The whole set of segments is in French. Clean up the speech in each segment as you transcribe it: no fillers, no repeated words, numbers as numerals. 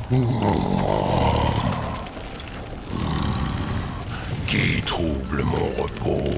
Qui trouble mon repos?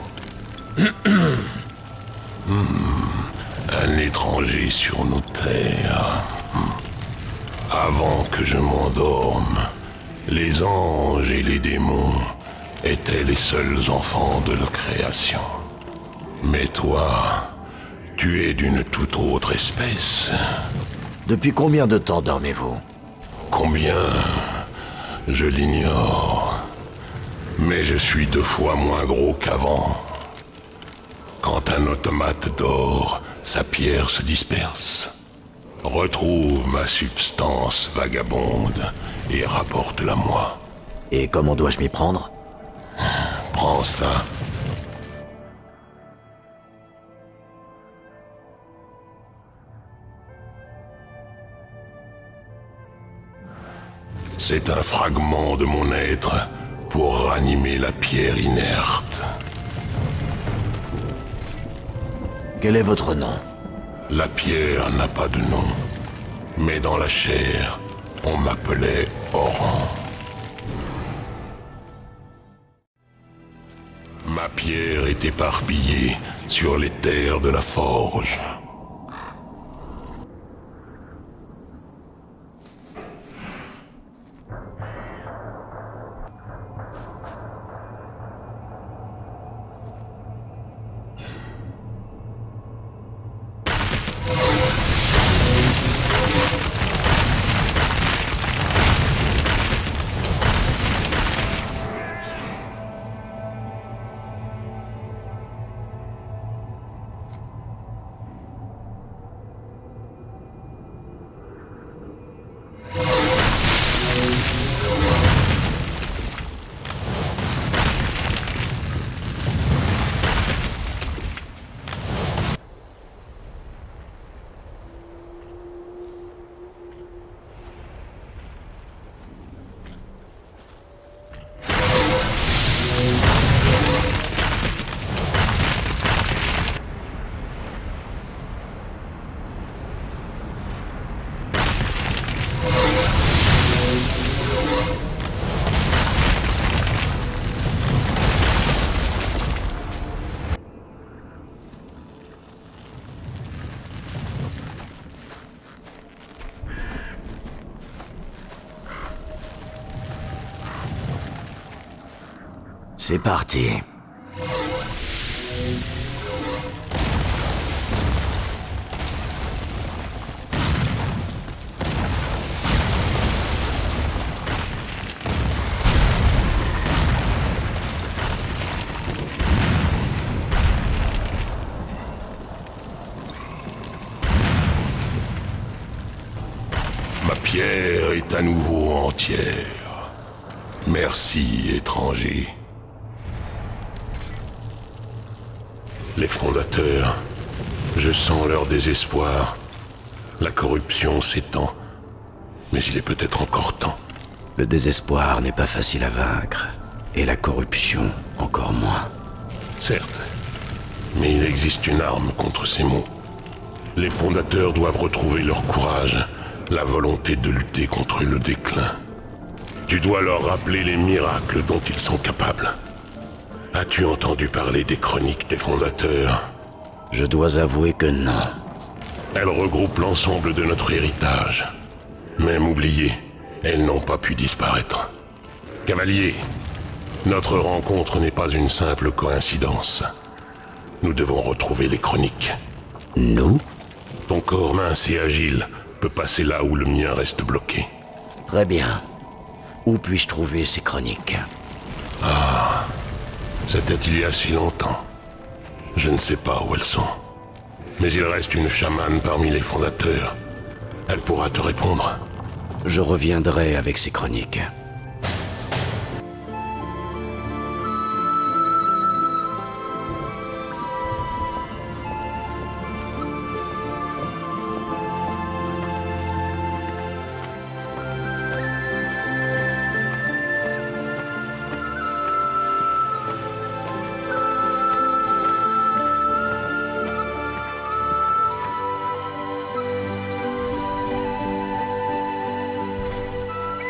Un étranger sur nos terres. Avant que je m'endorme, les anges et les démons étaient les seuls enfants de la création. Mais toi, tu es d'une toute autre espèce. Depuis combien de temps dormez-vous? Combien? Je l'ignore. Mais je suis 2 fois moins gros qu'avant. Quand un automate dort, sa pierre se disperse. Retrouve ma substance vagabonde et rapporte-la moi. Et comment dois-je m'y prendre? Prends ça. C'est un fragment de mon être pour ranimer la pierre inerte. Quel est votre nom? La pierre n'a pas de nom, mais dans la chair, on m'appelait Oran. Ma pierre est éparpillée sur les terres de la forge. C'est parti. Ma pierre est à nouveau entière. Merci, étranger. Les fondateurs, je sens leur désespoir. La corruption s'étend, mais il est peut-être encore temps. Le désespoir n'est pas facile à vaincre, et la corruption encore moins. Certes, mais il existe une arme contre ces maux. Les fondateurs doivent retrouver leur courage, la volonté de lutter contre le déclin. Tu dois leur rappeler les miracles dont ils sont capables. As-tu entendu parler des chroniques des fondateurs? Je dois avouer que non. Elles regroupent l'ensemble de notre héritage. Même oubliées, elles n'ont pas pu disparaître. Cavalier, notre rencontre n'est pas une simple coïncidence. Nous devons retrouver les chroniques. Nous? Ton corps mince et agile peut passer là où le mien reste bloqué. Très bien. Où puis-je trouver ces chroniques? C'était il y a si longtemps. Je ne sais pas où elles sont. Mais il reste une chamane parmi les fondateurs. Elle pourra te répondre. Je reviendrai avec ces chroniques.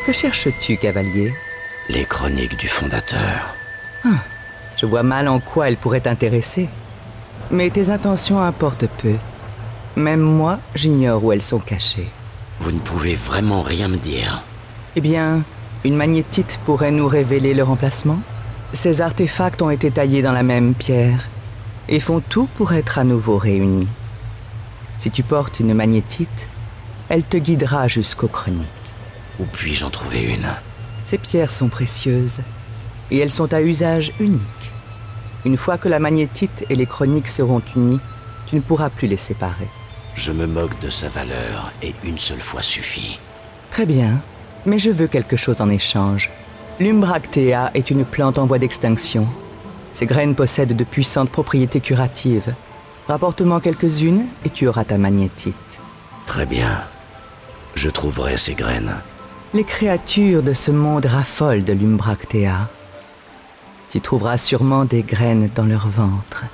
Que cherches-tu, cavalier? Les chroniques du fondateur. Je vois mal en quoi elles pourraient t'intéresser. Mais tes intentions importent peu. Même moi, j'ignore où elles sont cachées. Vous ne pouvez vraiment rien me dire. Eh bien, une magnétite pourrait nous révéler leur emplacement. Ces artefacts ont été taillés dans la même pierre et font tout pour être à nouveau réunis. Si tu portes une magnétite, elle te guidera jusqu'aux chroniques. Où puis-je en trouver une? Ces pierres sont précieuses et elles sont à usage unique. Une fois que la magnétite et les chroniques seront unies, tu ne pourras plus les séparer. Je me moque de sa valeur et une seule fois suffit. Très bien, mais je veux quelque chose en échange. L'Umbractea est une plante en voie d'extinction. Ses graines possèdent de puissantes propriétés curatives. Rapporte-moi quelques-unes et tu auras ta magnétite. Très bien. Je trouverai ces graines. Les créatures de ce monde raffolent de l'Umbractea. Tu trouveras sûrement des graines dans leur ventre.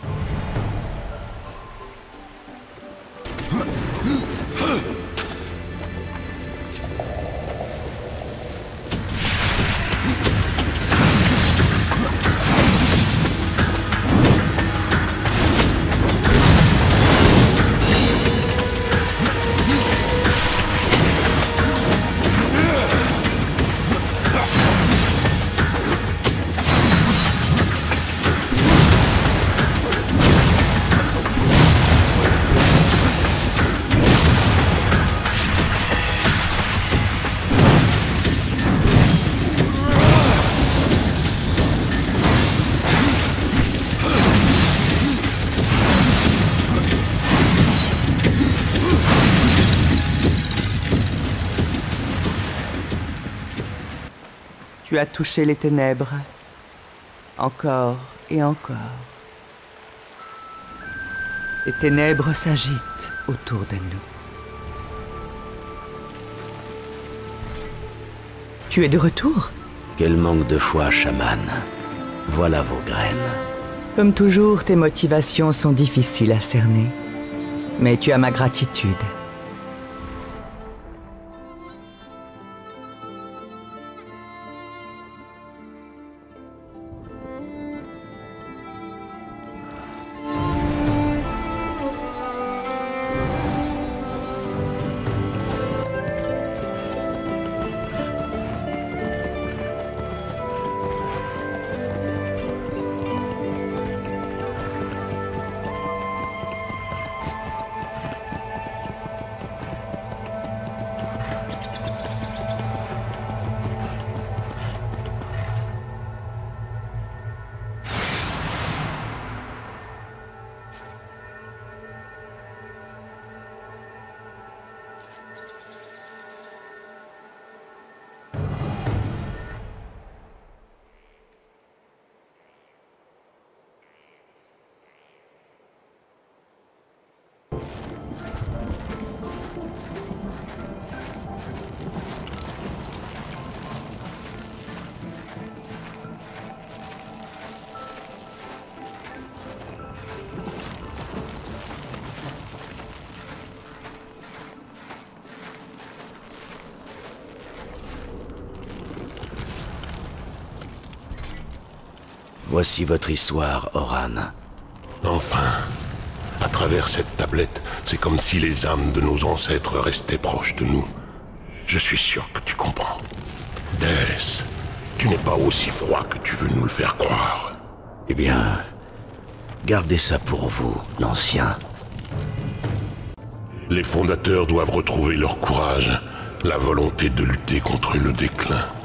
Tu as touché les ténèbres, encore et encore. Les ténèbres s'agitent autour de nous. Tu es de retour? Quel manque de foi, chaman. Voilà vos graines. Comme toujours, tes motivations sont difficiles à cerner. Mais tu as ma gratitude. Voici votre histoire, Oran. Enfin, à travers cette tablette, c'est comme si les âmes de nos ancêtres restaient proches de nous. Je suis sûr que tu comprends. Déesse, tu n'es pas aussi froid que tu veux nous le faire croire. Eh bien, gardez ça pour vous, l'ancien. Les fondateurs doivent retrouver leur courage, la volonté de lutter contre le déclin.